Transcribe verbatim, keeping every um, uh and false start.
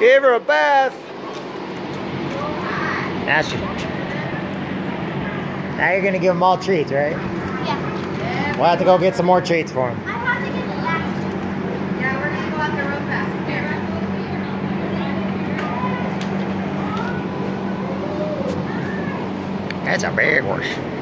Give her a bath. That's now you're gonna give them all treats, right? Yeah. We'll have to go get some more treats for them. I have to get the last. Yeah, we're gonna go out there real fast. Here. That's a big horse.